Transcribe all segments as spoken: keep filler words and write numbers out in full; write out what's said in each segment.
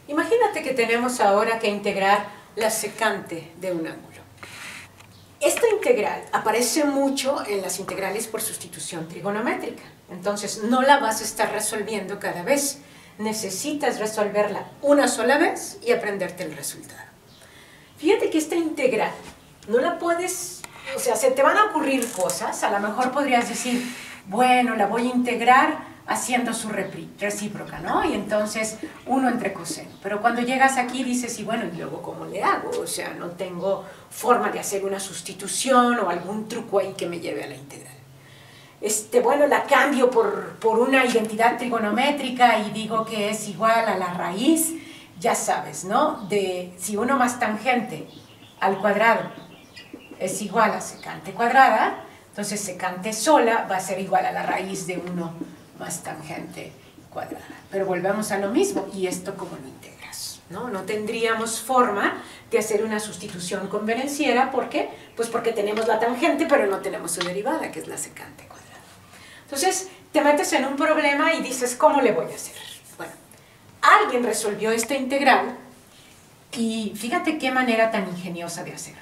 Imagínate que tenemos ahora que integrar la secante de un ángulo. Esta integral aparece mucho en las integrales por sustitución trigonométrica. Entonces no la vas a estar resolviendo cada vez. Necesitas resolverla una sola vez y aprenderte el resultado. Fíjate que esta integral no la puedes, o sea, se te van a ocurrir cosas. A lo mejor podrías decir, bueno, la voy a integrar haciendo su recíproca, ¿no? Y entonces uno entre coseno. Pero cuando llegas aquí dices, y bueno, ¿y luego cómo le hago? O sea, no tengo forma de hacer una sustitución o algún truco ahí que me lleve a la integral. Este, bueno, la cambio por, por una identidad trigonométrica y digo que es igual a la raíz, ya sabes, ¿no? De si uno más tangente al cuadrado es igual a secante cuadrada, entonces secante sola va a ser igual a la raíz de uno más tangente cuadrada. Pero volvemos a lo mismo, ¿y esto cómo lo integras? ¿No? No tendríamos forma de hacer una sustitución convenenciera, ¿por qué? Pues porque tenemos la tangente, pero no tenemos su derivada, que es la secante cuadrada. Entonces, te metes en un problema y dices, ¿cómo le voy a hacer? Bueno, alguien resolvió esta integral y fíjate qué manera tan ingeniosa de hacerlo.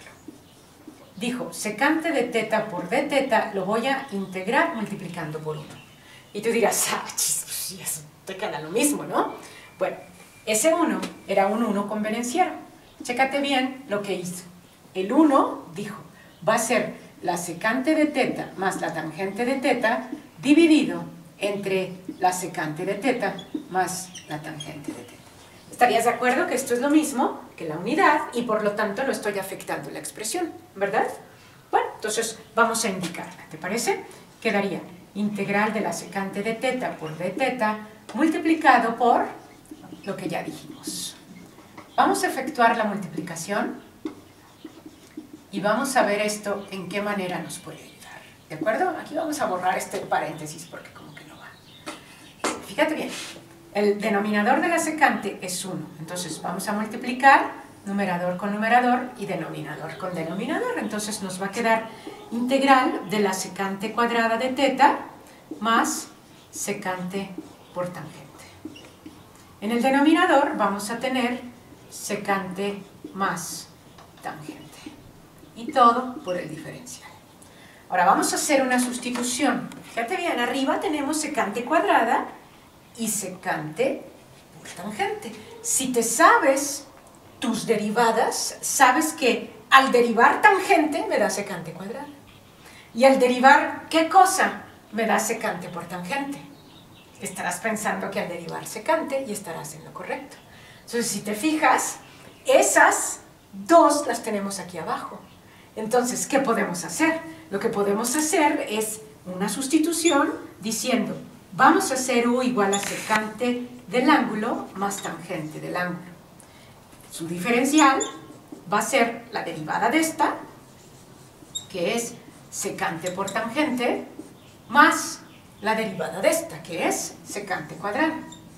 Dijo, secante de teta por d teta lo voy a integrar multiplicando por uno. Y tú dirás, ah, chis, pues sí, eso te queda lo mismo, ¿no? Bueno, ese uno era un uno convenenciero. Chécate bien lo que hizo. El uno dijo, va a ser la secante de teta más la tangente de teta dividido entre la secante de teta más la tangente de teta. ¿Estarías de acuerdo que esto es lo mismo que la unidad y por lo tanto no estoy afectando la expresión, ¿verdad? Bueno, entonces vamos a indicarla, ¿te parece? Quedaría integral de la secante de teta por d teta multiplicado por lo que ya dijimos. Vamos a efectuar la multiplicación y vamos a ver esto en qué manera nos puede ayudar, ¿de acuerdo? Aquí vamos a borrar este paréntesis porque como que no va. Fíjate bien, el denominador de la secante es uno, entonces vamos a multiplicar numerador con numerador y denominador con denominador, entonces nos va a quedar integral de la secante cuadrada de teta más secante por tangente. En el denominador vamos a tener secante más tangente. Y todo por el diferencial. Ahora vamos a hacer una sustitución. Fíjate bien, arriba tenemos secante cuadrada y secante por tangente. Si te sabes tus derivadas, sabes que al derivar tangente me da secante cuadrada. Y al derivar, ¿qué cosa? Me da secante por tangente. Estarás pensando que al derivar secante y estarás en lo correcto. Entonces, si te fijas, esas dos las tenemos aquí abajo. Entonces, ¿qué podemos hacer? Lo que podemos hacer es una sustitución diciendo, vamos a hacer u igual a secante del ángulo más tangente del ángulo. Su diferencial va a ser la derivada de esta, que es secante por tangente, más la derivada de esta, que es secante cuadrada,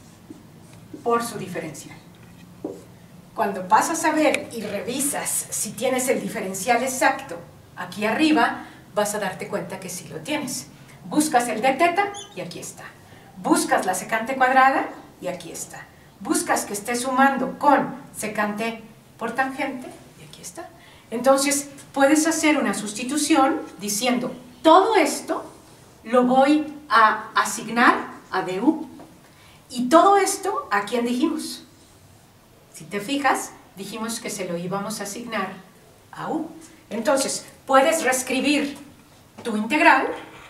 por su diferencial. Cuando pasas a ver y revisas si tienes el diferencial exacto aquí arriba, vas a darte cuenta que sí lo tienes. Buscas el de teta y aquí está. Buscas la secante cuadrada y aquí está. Buscas que esté sumando con secante por tangente y aquí está. Entonces, puedes hacer una sustitución diciendo, todo esto lo voy a asignar a du. Y todo esto, ¿a quién dijimos? Si te fijas, dijimos que se lo íbamos a asignar a u. Entonces, puedes reescribir tu integral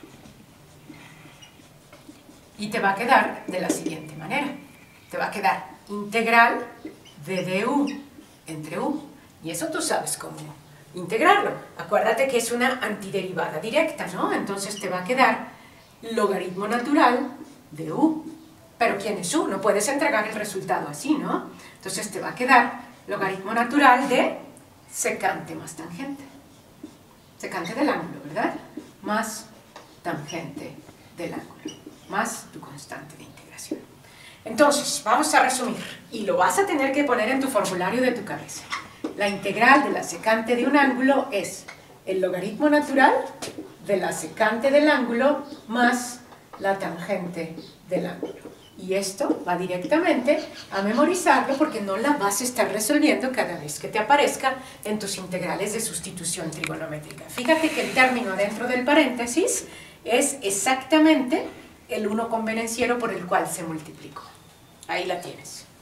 y te va a quedar de la siguiente manera. Te va a quedar integral de du entre u. Y eso tú sabes cómo integrarlo. Acuérdate que es una antiderivada directa, ¿no? Entonces te va a quedar logaritmo natural de u. Pero ¿quién es u? No puedes entregar el resultado así, ¿no? Entonces te va a quedar logaritmo natural de secante más tangente. Secante del ángulo, ¿verdad? Más tangente del ángulo. Más tu constante de integración. Entonces, vamos a resumir. Y lo vas a tener que poner en tu formulario de tu cabeza. La integral de la secante de un ángulo es el logaritmo natural de la secante del ángulo más la tangente del ángulo. Y esto va directamente a memorizarlo porque no la vas a estar resolviendo cada vez que te aparezca en tus integrales de sustitución trigonométrica. Fíjate que el término dentro del paréntesis es exactamente el uno convenenciero por el cual se multiplicó. Ahí la tienes.